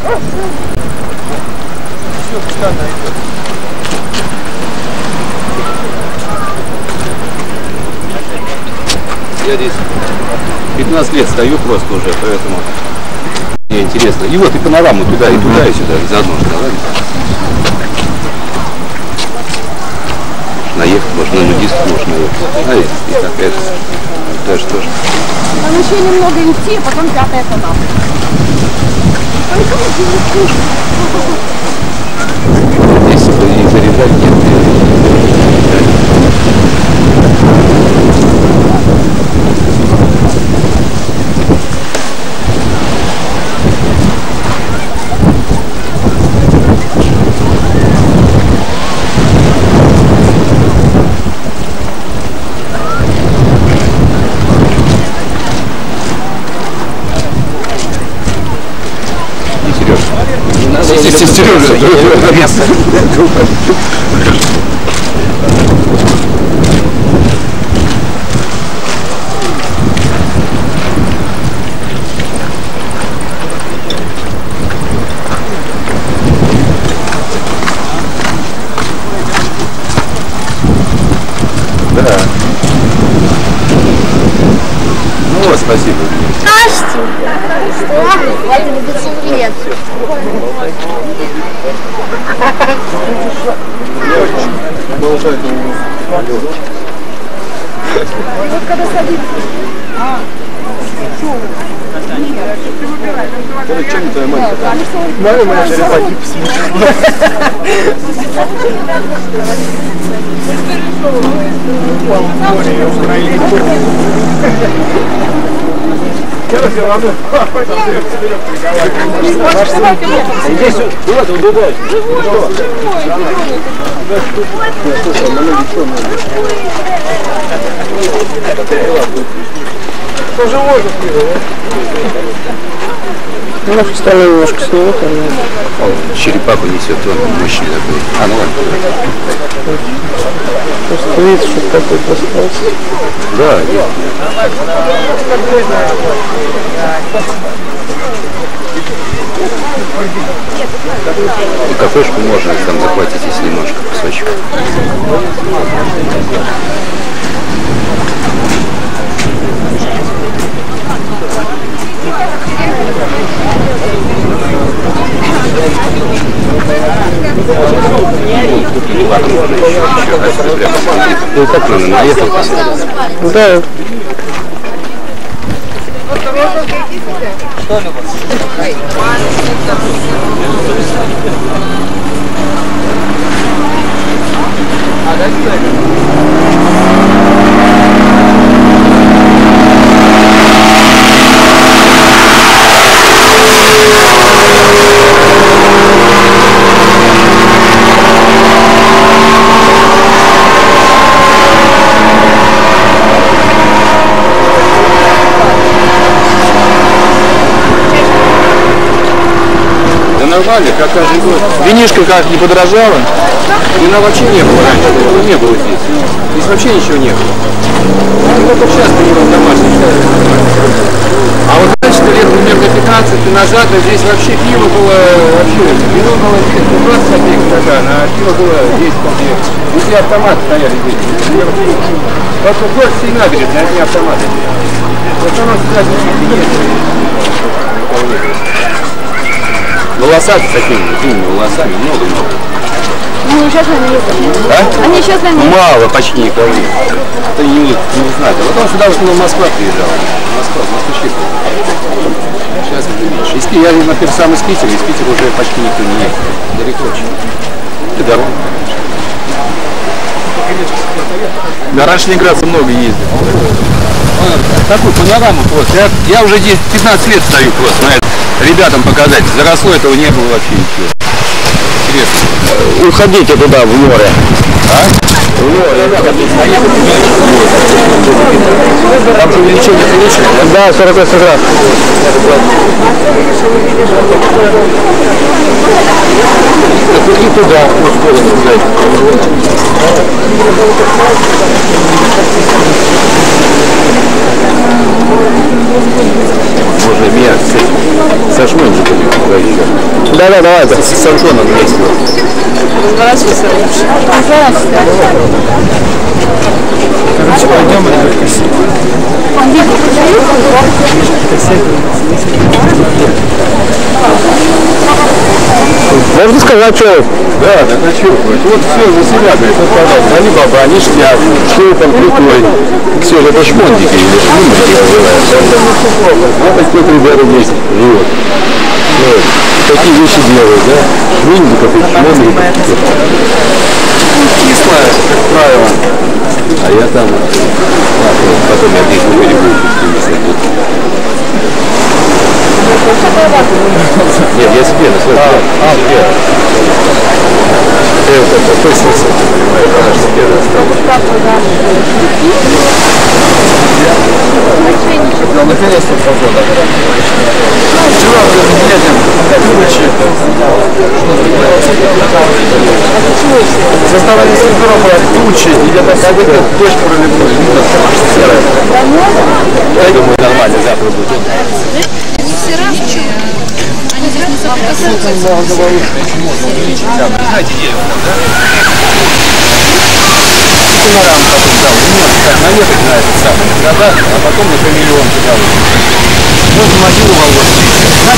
Я здесь 15 лет стою просто уже, поэтому мне интересно. И вот и панораму туда, и туда, и сюда, заодно что, ладно? Наехать можно, на нудистов можно наехать. И так, это даже тоже. Там еще немного идти, а потом 5-й канал. Если бы не заряжать, нет. Сережа, место. Да. Ну вот, спасибо. Настя! Что? Привет. Вот когда садится. Чем твоя мать? Моя черепахи посмотрела. Здесь вот убегает. Что живой же? Ну, нашу сторону немножко снимут. Черепаху несет, он мужчина такой. А, ну ладно. Просто видите, что такой пространство. Да, есть. И кафешку можно там захватить, если немножко кусочек. Ладно, можно еще. Ну как надо, наехал там? Да. Нормально, как каждый год. Винишка как, не подорожала? Вина вообще не было раньше, его не было здесь. Здесь вообще ничего не было. Только сейчас принял домашний. А вот раньше, лет примерно 15 назад, здесь вообще пиво было, вино было 20 копеек стакан, а пиво было 10 копеек. Здесь автоматы стояли здесь. Только город всей набережной, одни автоматы. Вот у нас, кстати, не волосаты такими, длинными волосами, много-много. Они сейчас на них. А? Они сейчас на них. Мало, почти никого нет. Это не знаю. Потом сюда в основном Москва приезжала. Москвичи. Сейчас это меньше. Я, например, сам из Питера. Из Питера уже почти никто не едет. Далеко очень. И дорога. Да, раньше ленинградцы много ездили. Такой панораму просто. Я уже здесь 15 лет стою просто на это. Ребятам показать. Заросло этого не было вообще ничего. Интересно. Уходите туда, в море. А? В море. Там же увеличение получили, да? Да, 48 раз. И туда, в сторону взять. Можно меня с со шмончиками. Да, давай. С самшоном вместе. Разворачивайся. Короче, пойдем это кассет. Он видит, Можно сказать, что? Да, так а что? Вот все за себя, говорит, вот, пожалуйста, они баба, они штят, шлыпом, крутой. Все, это шмонтики или шмонтики называются. Вот такие вот ребята здесь живут. Вот. Такие вещи делают, да? Шминдиков и шмондиков. Кислая, как правило. А я там, потом я здесь не берегу. Нет, я себе на свой взгляд. Себе. Это точно понимаю, потому что первый стал. Ну, наконец-то погода. Вчера едем тучи. Заставали Симферополя тучи, и где-то какой-то дождь проливной. Я думаю, нормально, завтра будет. они здесь не соприкасаются. Знаете, дерево, да? Пилорам потом дал, немножко наехать на этот самый, на продажу, а потом на хамелеон туда. Можно могилу волос.